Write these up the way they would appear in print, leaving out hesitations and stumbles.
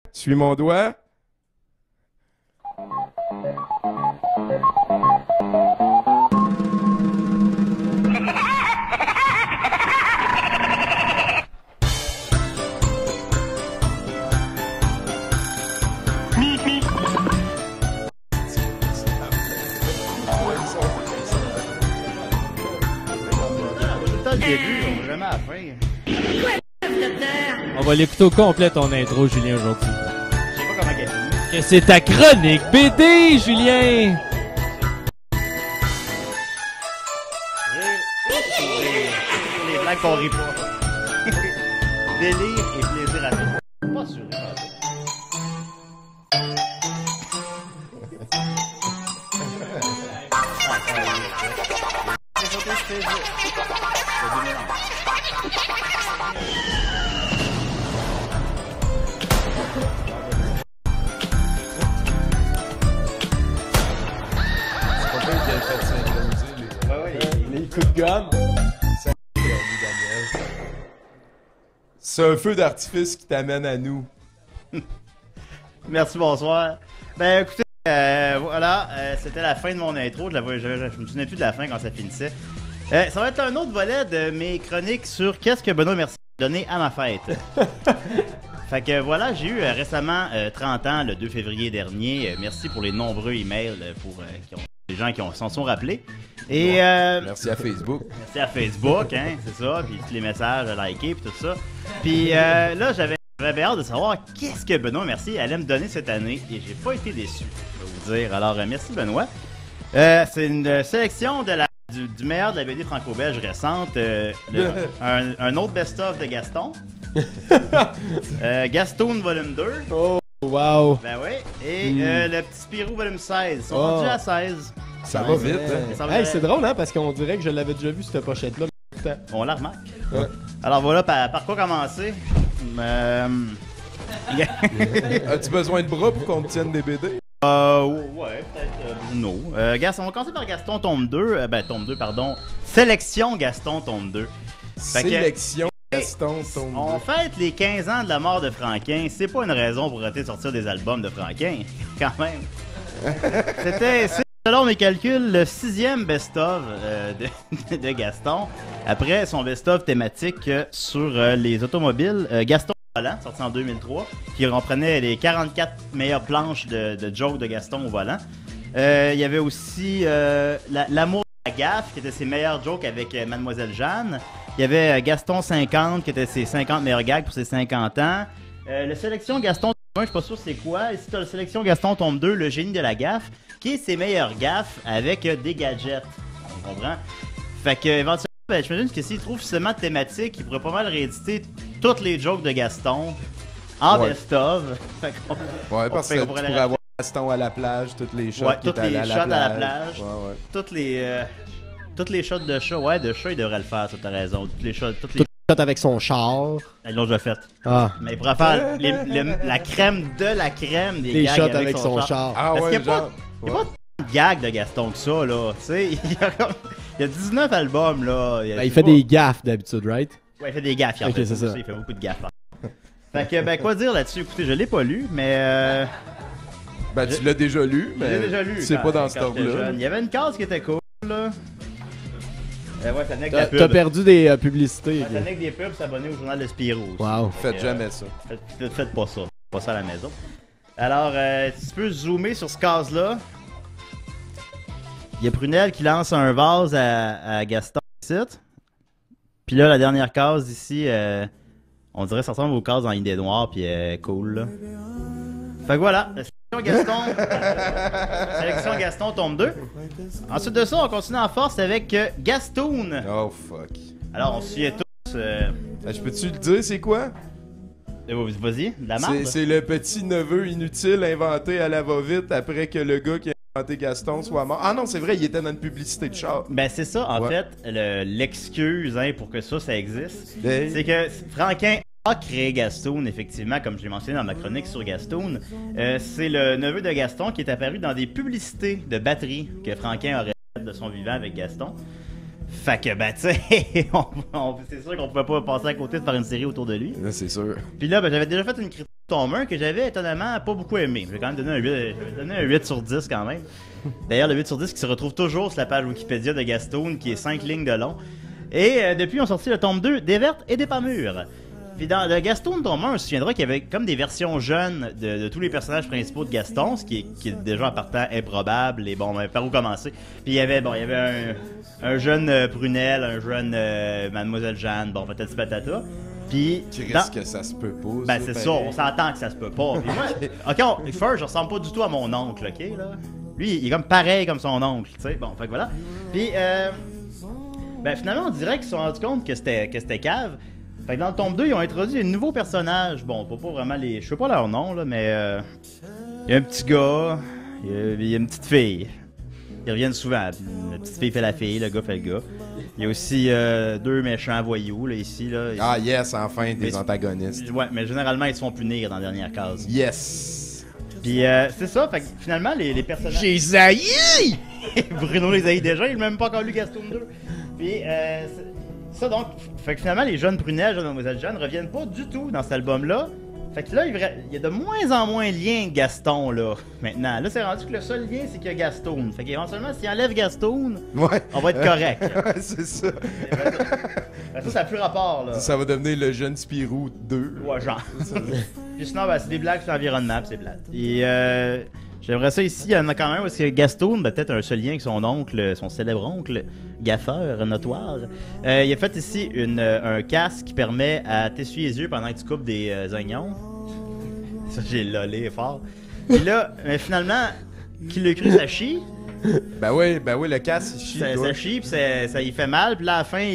Suis mon doigt. Le début, on va jamais à la fin. On va l'écouter au complet ton intro, Julien, aujourd'hui. Je sais pas comment qu'elle finit. Que c'est ta chronique BD, Julien! Les blagues qu'on rit pas. Délire et plaisir à vivre. Pas sûr. C'est pas pire qu'il ait fait synchroniser les coups de gomme. C'est un feu d'artifice qui t'amène à nous. Merci, bonsoir. Ben écoutez, voilà, c'était la fin de mon intro. Je me souvenais plus de la fin quand ça finissait. Ça va être un autre volet de mes chroniques sur qu'est-ce que Benoît Mercier a donné à ma fête. Fait que voilà, j'ai eu récemment 30 ans le 2 février dernier. Merci pour les nombreux emails pour les gens qui s'en sont rappelés. Et Merci à Facebook. merci à Facebook, hein, c'est ça, puis tous les messages à liker, puis tout ça. Puis là, j'avais hâte de savoir qu'est-ce que Benoît Mercier allait me donner cette année, et j'ai pas été déçu, je vais vous dire. Alors, merci Benoît. C'est une sélection de du meilleur de la BD franco-belge récente, un autre best-of de Gaston. Gaston volume 2. Oh, wow! Ben oui. Et le petit Spirou volume 16. Ils sont rendus à 16. Ça va vite, hein? Ça va- Hey, c'est drôle, hein, parce qu'on dirait que je l'avais déjà vu, cette pochette-là. On la remarque. Ouais. Alors voilà, par quoi commencer? As-tu besoin de bras pour qu'on tienne des BD? Ouais, peut-être Bruno. On va commencer par Gaston tome 2. Tome 2, pardon. Sélection Gaston tome 2. Fait que- Sélection Gaston tombe. On fête les 15 ans de la mort de Franquin. C'est pas une raison pour arrêter de sortir des albums de Franquin, quand même. C'est, selon mes calculs, le 6e best-of de Gaston. Après son best-of thématique sur les automobiles. Gaston au volant, sorti en 2003, qui reprenait les 44 meilleures planches de jokes de Gaston au volant. Il y avait aussi l'amour de la gaffe, qui était ses meilleurs jokes avec Mademoiselle Jeanne. Il y avait Gaston 50, qui était ses 50 meilleurs gags pour ses 50 ans. Le sélection Gaston tome 1, je suis pas sûr c'est quoi. Ici, tu as le sélection Gaston tome 2, le génie de la gaffe, qui est ses meilleurs gaffes avec des gadgets. On comprend? Fait que, éventuellement, je me dis que s'il trouve seulement de thématique, il pourrait pas mal rééditer toutes les jokes de Gaston en Ouais. best-of. Fait qu'on- Ouais, parce fait que qu'on tu pourrait pourrais les- avoir Gaston à la plage, toutes les shots Ouais, qui toutes étaient les à shots la à la plage. Ouais, ouais. Toutes les shots de chat. Ouais, de chat, il devrait le faire, ça, t'as raison. Toutes les shots, toutes les... Shot avec son char. Ils l'ont déjà fait. Ah. Mais il pourrait faire la crème de la crème des Des gags shots avec son char. Ah Parce ouais, qu'il y a genre. Il n'y a pas tant de gags de Gaston que ça, là. Tu sais, il y a 19 albums, là. Il fait des gaffes d'habitude, right? Ouais, il fait des gaffes, il en Ok, fait c'est beaucoup, ça. il fait beaucoup de gaffes. Fait que, quoi dire là-dessus? Écoutez, je l'ai pas lu, mais... Ben, tu l'as déjà lu, je l'ai mais déjà lu. c'est quand- pas dans quand cet j'étais ordre-là. jeune. Il y avait une case qui était cool, là. Ouais, ça venait avec la T'as pub. perdu des publicités. Ça venait avec des pubs, s'abonner au journal de Spirou. aussi. Wow. Faites jamais ça. Faites pas ça. Pas ça à la maison. Alors, tu peux zoomer sur ce case-là. Il y a Prunelle qui lance un vase à Gaston ici. Puis là, la dernière case ici, on dirait que ça ressemble aux cases dans Idée Noire, puis cool, là. Fait que voilà, la sélection Gaston, sélection Gaston tome 2. Ensuite de ça, on continue en force avec Gastoun. Oh fuck. Alors, on se souvient tous... Ben, je peux-tu le dire, c'est quoi? vas-y, de la marde. C'est le petit neveu inutile inventé à la va-vite après que le gars qui a inventé Gaston soit mort. Ah non, c'est vrai, il était dans une publicité de char. Ben c'est ça, en Ouais. fait, l'excuse hein, pour que ça existe. Ben- C'est que Franquin a créé Gastoun, effectivement, comme je l'ai mentionné dans ma chronique sur Gastoun. C'est le neveu de Gaston qui est apparu dans des publicités de batterie que Franquin aurait faites de son vivant avec Gaston. Fait que, ben, tu sais, c'est sûr qu'on pouvait pas passer à côté de faire une série autour de lui. Là, c'est sûr. Puis là, ben, j'avais déjà fait une critique tome 1 que j'avais étonnamment pas beaucoup aimé. J'ai quand même donné un 8 sur 10 quand même. D'ailleurs, le 8 sur 10 qui se retrouve toujours sur la page Wikipédia de Gastoun, qui est 5 lignes de long. Et depuis, on sorti le tome 2, Des vertes et des pas mûres. Puis dans le Gaston tome 1, on se souviendra qu'il y avait comme des versions jeunes de tous les personnages principaux de Gaston, ce qui est déjà en partant improbable. Et bon, par où commencer? Puis il y avait un jeune Prunelle, un jeune Mademoiselle Jeanne, bon, patati patata. Puis Tu risques que ça se peut pas. ben c'est ça, on s'entend que ça se peut pas. Puis moi, ok, je ressemble pas du tout à mon oncle, ok là. Lui, il est comme pareil comme son oncle, tu sais. Bon, fait que voilà. Puis ben finalement, on dirait qu'ils se sont rendus compte que c'était cave. Fait que dans le tome 2, ils ont introduit un nouveau personnage. Bon, pas vraiment les. Je sais pas leur nom là, mais il y a un petit gars, il y a une petite fille. Ils reviennent souvent. La petite fille fait la fille, le gars fait le gars. Il y a aussi 2 méchants voyous là ici là. Ah yes, enfin des Mais- antagonistes. Ouais, mais généralement ils se font punir dans la dernière case. Yes. Puis c'est ça, fait que finalement les personnages. J'ai zaï! Bruno les a eu déjà, il n'a même pas encore lu Gaston 2. Puis ça donc, fait que finalement les jeunes Prunelles, jeunes Mademoiselle Jeanne reviennent pas du tout dans cet album-là. Fait que là, il y a de moins en moins de liens avec Gaston là. Maintenant, là c'est rendu que le seul lien c'est qu'il y a Gaston. Fait qu'éventuellement, s'il enlève Gaston, Ouais. on va être correct. Ouais, c'est ça. Fait que ça n'a plus rapport là. Ça va devenir le jeune Spirou 2. Ouais, genre. Puis sinon, ben, c'est des blagues sur l'environnement, pis c'est plate. Et j'aimerais ça ici, il y en a quand même, parce que Gaston, ben, peut-être un seul lien avec son oncle, son célèbre oncle, gaffeur notoire. Il a fait ici un casque qui permet à t'essuyer les yeux pendant que tu coupes des oignons. Ça, j'ai lolé fort. Puis là, finalement, qui l'a cru, ça chie. Ben oui, le casse il chie. Ça toi. chie, puis ça y fait mal. Puis là, à la fin,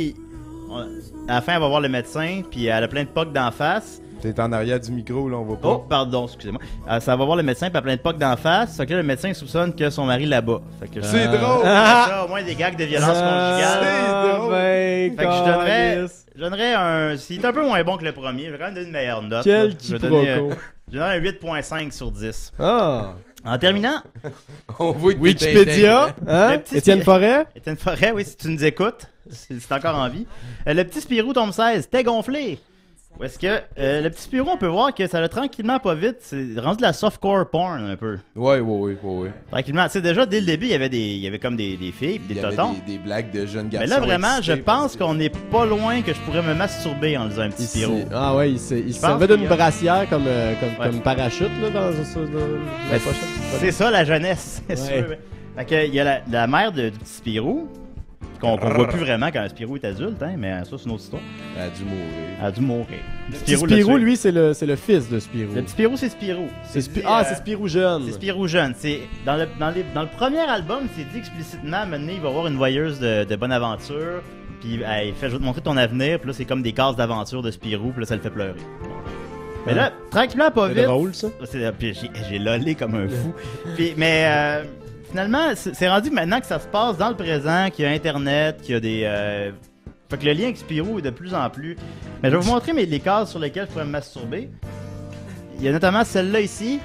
elle va voir le médecin, puis elle a plein de pocs d'en face. T'es en arrière du micro, là, on va pas. Oh, pardon, excusez-moi. Ça va voir le médecin, puis elle a plein de pocs d'en face. Fait que là, le médecin soupçonne que son mari là-bas. Fait que C'est drôle! ça, au moins des gags de violence conjugale. C'est drôle. Fait que je donnerais un. S'il est un peu moins bon que le premier, je vais quand même donner une meilleure note. Quel là. Je vais donner, quiproquo. je donnerais un 8.5 sur 10. Ah! En terminant, On voit que t'es Wikipédia, hein? Le petit Étienne Spi- Forêt? Étienne Forêt, oui, si tu nous écoutes, c'est encore en vie. Le petit Spirou tome 16, t'es gonflé. Où est-ce que le petit Spirou, on peut voir que ça va tranquillement pas vite. C'est rendu de la softcore porn un peu. Ouais. Tranquillement. Tu sais, déjà, dès le début, il y avait comme des filles, Il des y avait totons. des blagues de jeunes garçons. Mais là, vraiment, je excités pense parce que- qu'on n'est pas loin que je pourrais me masturber en lisant un petit Ici. Spirou. Ah ouais, il se pense servait qu'il d'une y a- brassière comme Ouais. parachute là, dans la Ben, pochette. c'est ça, la jeunesse. c'est Ouais. sûr. Fait que, il y a la mère du petit Spirou, qu'on voit plus vraiment quand un Spirou est adulte, hein, mais ça, c'est une autre histoire. Elle a dû mourir. Elle a dû mourir. Le Petit l'a Spirou, tué. lui, c'est le fils de Spirou. Le petit Spirou, c'est Spirou. C'est dit, c'est Spirou jeune. C'est Spirou jeune. C'est dans le premier album, c'est dit explicitement, maintenant, il va y avoir une voyeuse de bonne aventure, puis il fait, je vais te montrer ton avenir, puis là, c'est comme des cases d'aventure de Spirou, puis là, ça le fait pleurer. Mais là, tranquillement, pas C'est vite. drôle, ça. Puis j'ai lolé comme un fou. Mais finalement, c'est rendu maintenant que ça se passe dans le présent, qu'il y a Internet, qu'il y a des... Fait que le lien avec Spirou est de plus en plus... Mais je vais vous montrer les cases sur lesquelles je pourrais me masturber. Il y a notamment celle-là ici.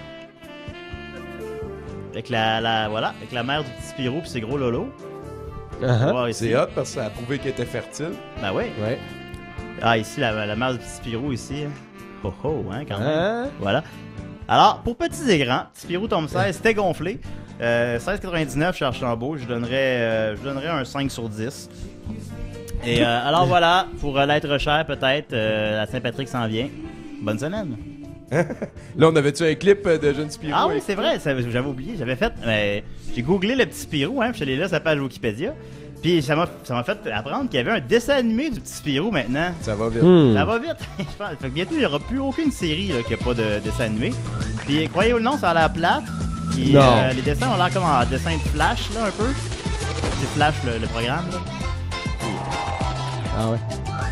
Avec voilà, avec la mère du petit Spirou puis ses gros lolos. On va Uh-huh. voir ici. C'est hot parce que ça a prouvé qu'elle était fertile. Ben oui. Ouais. Ah, ici, la mère du petit Spirou, ici. Oh oh, hein, quand même. Hein? Voilà. Alors, pour petits et grands, petit Spirou tome 16, c'était gonflé. 16,99 chez Archambault, je donnerais un 5 sur 10. Et alors voilà, pour l'être cher peut-être, la Saint-Patrick s'en vient. Bonne semaine. Là, on avait-tu un clip de jeune Spirou? Ah oui, avec- c'est vrai, j'avais oublié, j'avais fait. J'ai googlé le petit Spirou, hein, puis je suis allé là sur la page Wikipédia. Puis ça m'a fait apprendre qu'il y avait un dessin animé du petit Spirou maintenant. Ça va vite. Ça va vite, je pense. Fait que bientôt, il n'y aura plus aucune série là, qui n'a pas de dessin animé. Puis, croyez ou non, ça a l'air plate. Puis, Non. les dessins ont l'air comme un dessin de Flash, là, un peu. C'est Flash, le programme, là. Ah ouais.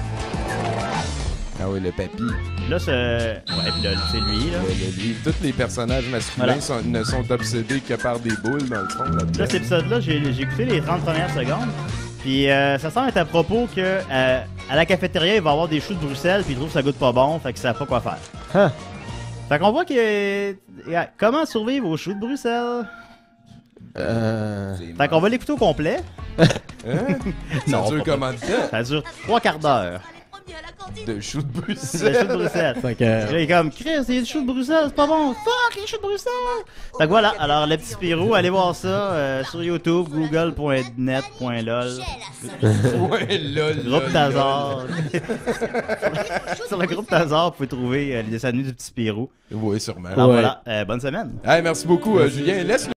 Ah oui, le papy. Puis là, ouais, puis là, c'est lui, là. Tous les personnages masculins Voilà. ne sont obsédés que par des boules, dans le fond. Là, Là-dedans. cet épisode-là, j'ai écouté les 30 premières secondes. Puis, ça semble être à propos que à la cafétéria, il va y avoir des choux de Bruxelles, puis il trouve que ça goûte pas bon, fait qu'il savent pas quoi faire. Hein? Fait qu'on voit que. Comment survivre aux choux de Bruxelles? C'est Fait qu'on va l'écouter au complet. Hein? Ça Non, dure pas- comment de temps? Ça dure 3 quarts d'heure. De chou de Le Bruxelles. chou de Bruxelles. Fait que, Là, il est comme, Chris, il y a du chou de Bruxelles, c'est pas bon. Fuck, les choux de Bruxelles. Fait que voilà, alors le petit Spirou, allez voir ça sur YouTube, google.net.lol. Ouais, lol. Groupe Tazar. Sur le groupe Tazar, vous pouvez trouver les dessins animés du petit Spirou. Oui, sûrement. Alors Ouais. voilà, bonne semaine. Hey, merci beaucoup, Julien. Laisse